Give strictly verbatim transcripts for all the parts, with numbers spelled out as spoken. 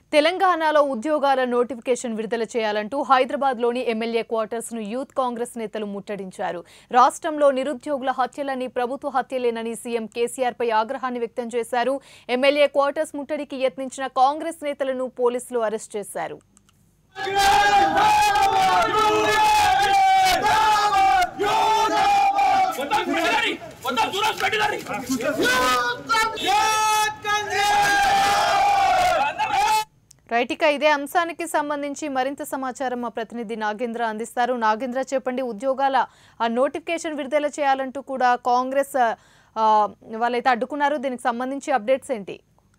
తెలంగాణలో ఉద్యోగాల నోటిఫికేషన్ విడుదల చేయాలంటూ హైదరాబాద్లోని ఎమ్మెల్యే క్వార్టర్స్ ను యూత్ కాంగ్రెస్ నేతలు ముట్టడించారు. రాష్ట్రంలో నిరుద్యోగుల హత్యలని ప్రభుత్వ హత్యలేనని సీఎం కేసీఆర్ పై ఆగ్రహాన్ని వ్యక్తం చేశారు. ఎమ్మెల్యే క్వార్టర్స్ ముట్టడికి యత్నించిన కాంగ్రెస్ నేతలను పోలీసులు అరెస్ట్ చేశారు. రైట్, ఇక ఇదే అంశానికి సంబంధించి మరింత సమాచారం మా ప్రతినిధి నాగేంద్ర అందిస్తారు. నాగేంద్ర, చెప్పండి. ఉద్యోగాల నోటిఫికేషన్ విడుదల చేయాలంటూ కూడా కాంగ్రెస్ వాళ్ళైతే అడ్డుకున్నారు. దీనికి సంబంధించి అప్డేట్స్ ఏంటి?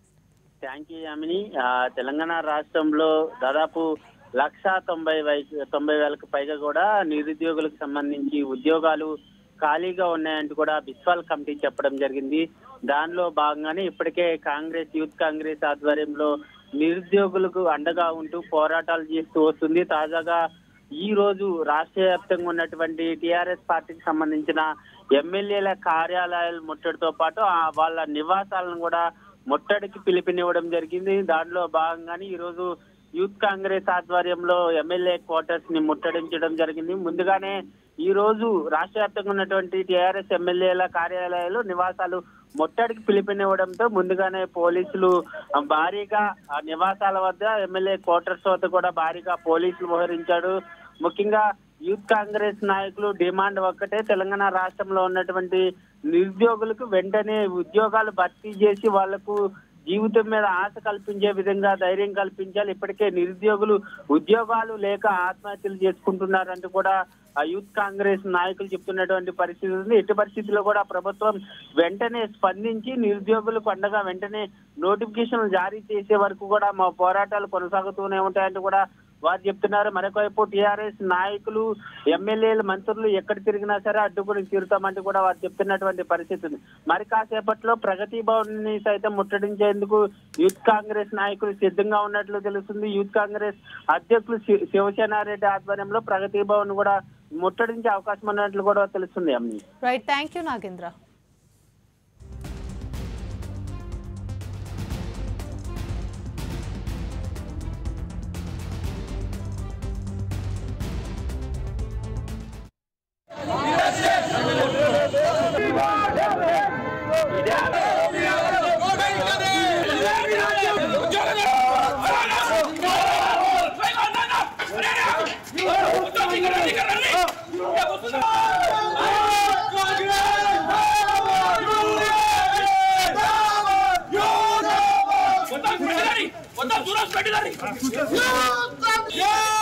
Thank you Yamini. తెలంగాణ రాష్ట్రంలో దాదాపు లక్ష తొంభై తొంభై వేలకు పైగా కూడా నిరుద్యోగులకు సంబంధించి ఉద్యోగాలు ఖాళీగా ఉన్నాయంటూ కూడా బిస్వాల్ కమిటీ చెప్పడం జరిగింది. దానిలో భాగంగానే ఇప్పటికే కాంగ్రెస్ యూత్ కాంగ్రెస్ ఆధ్వర్యంలో నిరుద్యోగులకు అండగా ఉంటూ పోరాటాలు చేస్తూ వస్తుంది. తాజాగా ఈ రోజు రాష్ట్ర వ్యాప్తంగా ఉన్నటువంటి టీఆర్ఎస్ పార్టీకి సంబంధించిన ఎమ్మెల్యేల కార్యాలయాల ముట్టడితో పాటు వాళ్ళ నివాసాలను కూడా ముట్టడికి పిలుపునివ్వడం జరిగింది. దానిలో భాగంగానే ఈ రోజు యూత్ కాంగ్రెస్ ఆధ్వర్యంలో ఎమ్మెల్యే క్వార్టర్స్ ని ముట్టడించడం జరిగింది. ముందుగానే ఈ రోజు రాష్ట్ర వ్యాప్తంగా ఉన్నటువంటి టీఆర్ఎస్ ఎమ్మెల్యేల కార్యాలయాలు నివాసాలు ముట్టడికి పిలుపునివ్వడంతో ముందుగానే పోలీసులు భారీగా నివాసాల వద్ద ఎమ్మెల్యే క్వార్టర్స్ వద్ద కూడా భారీగా పోలీసులు మోహరించాడు. ముఖ్యంగా యూత్ కాంగ్రెస్ నాయకులు డిమాండ్ ఒక్కటే, తెలంగాణ రాష్ట్రంలో ఉన్నటువంటి నిరుద్యోగులకు వెంటనే ఉద్యోగాలు భర్తీ చేసి వాళ్లకు జీవితం మీద ఆశ కల్పించే విధంగా ధైర్యం కల్పించాలి. ఇప్పటికే నిరుద్యోగులు ఉద్యోగాలు లేక ఆత్మహత్యలు చేసుకుంటున్నారంటూ కూడా యూత్ కాంగ్రెస్ నాయకులు చెప్తున్నటువంటి పరిస్థితి ఉంది. ఎట్టి పరిస్థితుల్లో కూడా ప్రభుత్వం వెంటనే స్పందించి నిరుద్యోగులకు అండగా వెంటనే నోటిఫికేషన్లు జారీ చేసే వరకు కూడా మా పోరాటాలు కొనసాగుతూనే ఉంటాయంటూ కూడా వారు చెప్తున్నారు. మరొకవైపు టీఆర్ఎస్ నాయకులు ఎమ్మెల్యేలు మంత్రులు ఎక్కడ తిరిగినా సరే అడ్డుకుని తీరుతామంటూ కూడా వారు చెప్తున్నటువంటి పరిస్థితి ఉంది. మరి కాసేపట్లో ప్రగతి భవన్ ని సైతం ముట్టడించేందుకు యూత్ కాంగ్రెస్ నాయకులు సిద్ధంగా ఉన్నట్లు తెలుస్తుంది. యూత్ కాంగ్రెస్ అధ్యక్షులు శివసేనారెడ్డి ఆధ్వర్యంలో ప్రగతి భవన్ కూడా ముట్టడించే అవకాశం ఉన్నట్లు కూడా తెలుస్తుంది. అమ్మి right, thank you Nagendra. What